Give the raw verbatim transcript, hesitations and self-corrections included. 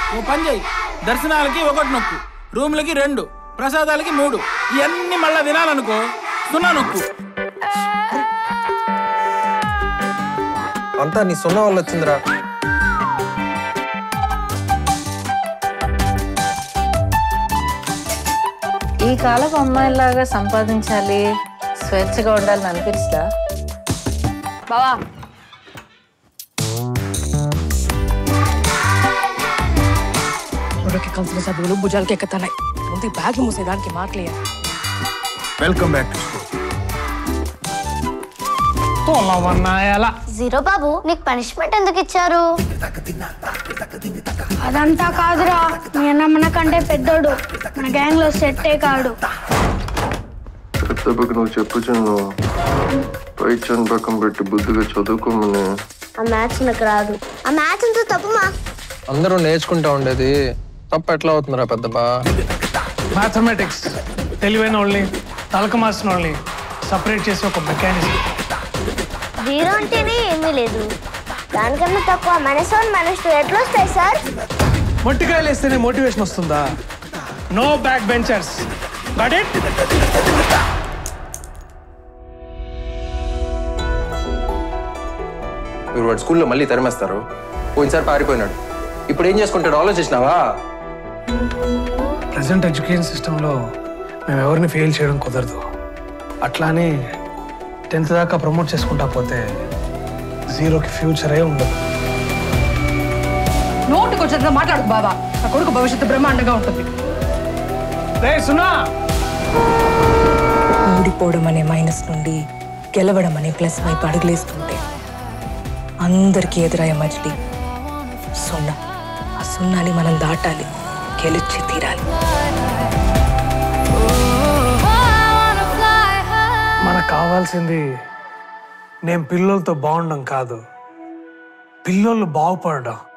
ఓ పని చేయి, దర్శనాలకి ఒకటి నొక్కు, రూమ్లకి రెండు, ప్రసాదాలకి మూడు. ఇవన్నీ మళ్ళా వినాలనుకో సున్నా నొక్కు. అంతా నీ సున్నా వల్ల వచ్చిందిరా. ఈ కాలపు అమ్మాయిలాగా సంపాదించాలి, స్వేచ్ఛగా ఉండాలని అనిపిస్తా బావా. బుడకి కలిసిన చదువులు భుజాలకి ఎక్కుతున్నాయి. ముందు బ్యాగ్ మూసేదానికి మాట్లేదు. Welcome back. జీరో బాబు, నీకు పనిష్మెంట్ ఎందుకు ఇచ్చారు? అదంతా కాదురా, మీ అన్న మనకంటే పెద్దోడు, మన గ్యాంగ్ లో సెట్టే కాడు. పెద్దకు నువ్వు చెప్పు చిన్ను, పై చన్ పక్కన పెట్టి బుద్ధిగా చదువుకోమని. ఆ మ్యాథ్స్ నాకు రాదు. ఆ మ్యాథ్స్ అంతా తప్పుమా. అందరూ నేర్చుకుంటా ఉండేది తప్ప ఎట్లా అవుతుందిరా పెద్దబా? మ్యాథమెటిక్స్ తెలివైన వాళ్ళని, తలక మాసిన వాళ్ళని సపరేట్ చేసి ఒక మెకానిజం. జీరో అంటేనే ఏమీ లేదు, దానికన్నా తక్కువ మైనస్ వన్ మైనస్ టూ ఎట్లా వస్తాయి సార్? మొట్టికాయలు వేస్తేనే మోటివేషన్ వస్తుందా? No back benchers. Got it? మీరు వాడు స్కూల్లో మళ్ళీ తరిమేస్తారు. పోయినసారి పారిపోయినాడు, ఇప్పుడు ఏం చేసుకుంటాడు ఆలోచించినావా? ప్రజెంట్ ఎడ్యుకేషన్ సిస్టంలో మేము ఎవరిని ఫెయిల్ చేయడం కుదరదు. అట్లానే టెన్త్ దాకా ప్రమోట్ చేసుకుంటా పోతే జీరోకి ఫ్యూచరే ఉండదు. నోటుకు వచ్చేది మాట్లాడు బాబా. నా కొడుకు భవిష్యత్తు బ్రహ్మాండంగా ఉంటుంది. రే సున్నా, ఓడిపోవడం అనే మైనస్ నుండి గెలవడం అనే ప్లస్ వైపు అడుగులేస్తుంటే అందరికీ ఎదురయ్యే మజిలీ సున్నా. ఆ సున్నాని మనం దాటాలి, గెలిచి తీరాలి. మనకు కావాల్సింది నేను పిల్లలతో బాగుండడం కాదు, పిల్లలు బాగుపడడం.